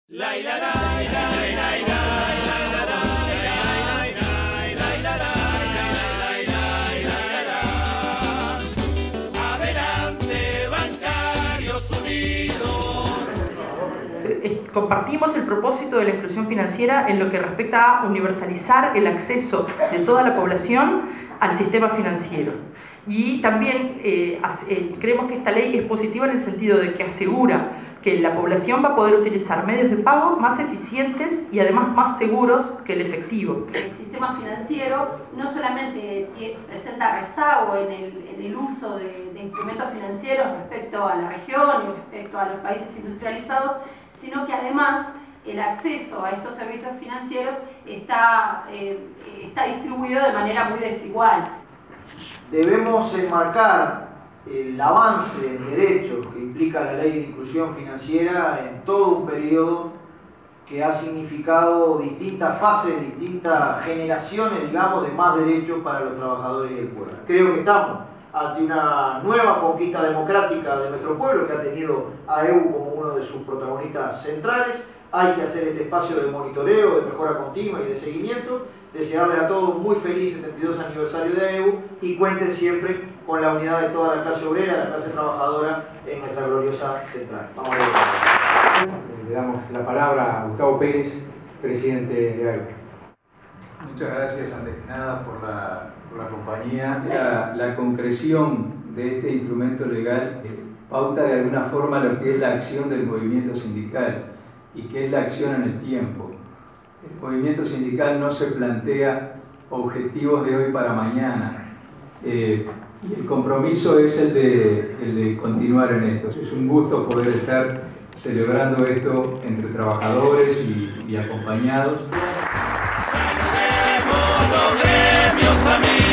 Adelante, bancarios unidos. Compartimos el propósito de la inclusión financiera en lo que respecta a universalizar el acceso de toda la población al sistema financiero. Y también creemos que esta ley es positiva en el sentido de que asegura que la población va a poder utilizar medios de pago más eficientes y además más seguros que el efectivo. El sistema financiero no solamente presenta rezago en el uso de instrumentos financieros respecto a la región y respecto a los países industrializados, sino que además el acceso a estos servicios financieros está distribuido de manera muy desigual. Debemos enmarcar el avance en derechos que implica la Ley de Inclusión Financiera en todo un periodo que ha significado distintas fases, distintas generaciones, digamos, de más derechos para los trabajadores y el pueblo. Creo que estamos ante una nueva conquista democrática de nuestro pueblo que ha tenido a EU como uno de sus protagonistas centrales. Hay que hacer este espacio de monitoreo, de mejora continua y de seguimiento. Desearles a todos un muy feliz 72 aniversario de EU y cuenten siempre con la unidad de toda la clase obrera, la clase trabajadora en nuestra gloriosa central. Vamos a ver. Le damos la palabra a Gustavo Pérez, presidente de AEU. Muchas gracias, antes que nada, por la compañía. La concreción de este instrumento legal pauta de alguna forma lo que es la acción del movimiento sindical y que es la acción en el tiempo. El movimiento sindical no se plantea objetivos de hoy para mañana y el compromiso es el de continuar en esto. Es un gusto poder estar celebrando esto entre trabajadores y acompañados. Saludemos los gremios amigos.